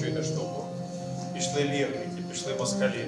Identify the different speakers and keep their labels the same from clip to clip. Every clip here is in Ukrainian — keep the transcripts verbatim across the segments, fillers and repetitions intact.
Speaker 1: чуєте штуку. Пішли лірники, пішли москалі.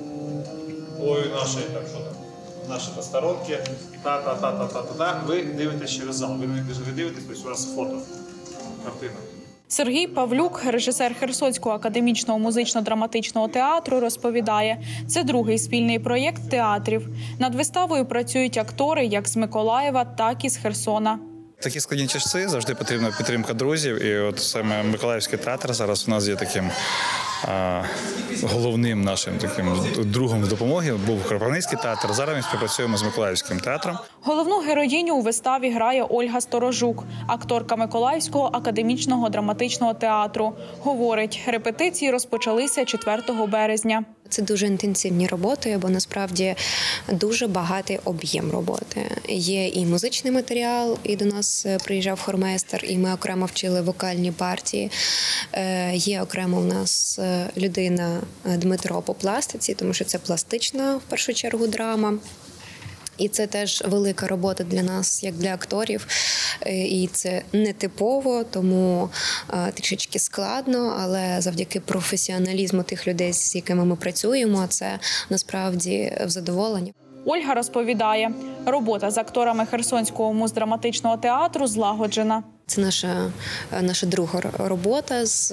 Speaker 1: Ой, наші, так що там, наші посторонки, та-та-та-та-та-та-та. Ви дивитесь через зал, ви не дивитесь, тобто у вас фото, картина.
Speaker 2: Сергій Павлюк, режисер Херсонського академічного музично-драматичного театру, розповідає, це другий спільний проєкт театрів. Над виставою працюють актори як з Миколаєва, так і з Херсона.
Speaker 3: Такі складні часи завжди потрібна підтримка друзів. І от саме Миколаївський театр зараз у нас є таким а, головним нашим таким другом з допомоги. Був Кропивницький театр, зараз ми співпрацюємо з Миколаївським театром.
Speaker 2: Головну героїню у виставі грає Ольга Сторожук, акторка Миколаївського академічного драматичного театру. Говорить, репетиції розпочалися четвертого березня.
Speaker 4: Це дуже інтенсивні роботи, бо насправді дуже багатий об'єм роботи. Є і музичний матеріал, і до нас приїжджав хормейстер, і ми окремо вчили вокальні партії. Є окремо у нас людина Дмитро по пластиці, тому що це пластична, в першу чергу, драма. І це теж велика робота для нас, як для акторів. І це не типово, тому трішечки складно, але завдяки професіоналізму тих людей, з якими ми працюємо, це насправді в задоволенні.
Speaker 2: Ольга розповідає, робота з акторами Херсонського муздраматичного театру злагоджена.
Speaker 4: Це наша, наша друга робота з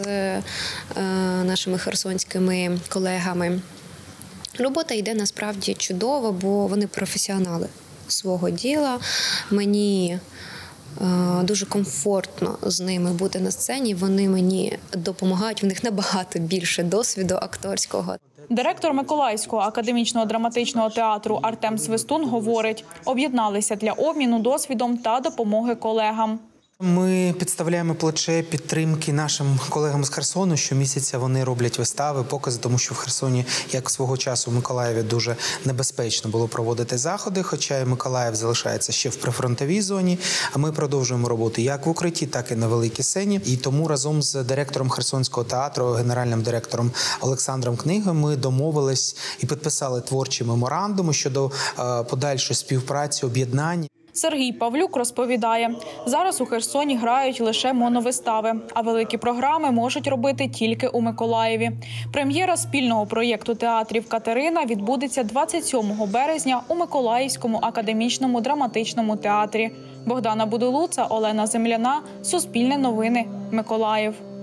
Speaker 4: нашими херсонськими колегами. Робота йде насправді чудово, бо вони професіонали свого діла. Мені е, дуже комфортно з ними бути на сцені, вони мені допомагають, в них набагато більше досвіду акторського.
Speaker 2: Директор Миколаївського академічного драматичного театру Артем Свистун говорить, об'єдналися для обміну досвідом та допомоги колегам.
Speaker 5: Ми підставляємо плече підтримки нашим колегам з Херсону. Щомісяця вони роблять вистави, покази, тому що в Херсоні, як свого часу в Миколаєві, дуже небезпечно було проводити заходи, хоча і Миколаїв залишається ще в прифронтовій зоні, а ми продовжуємо роботу як в укритті, так і на великій сцені. І тому разом з директором Херсонського театру, генеральним директором Олександром Книгою, ми домовились і підписали творчі меморандуми щодо подальшої співпраці, об'єднання.
Speaker 2: Сергій Павлюк розповідає, зараз у Херсоні грають лише моновистави, а великі програми можуть робити тільки у Миколаєві. Прем'єра спільного проєкту театрів «Катерина» відбудеться двадцять сьомого березня у Миколаївському академічному драматичному театрі. Богдана Будулуца, Олена Земляна, Суспільне новини, Миколаїв.